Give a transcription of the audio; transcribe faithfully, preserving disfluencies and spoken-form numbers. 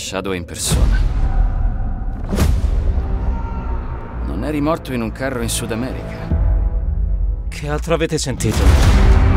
Shadow in persona. Non eri morto in un carro in Sud America? Che altro avete sentito?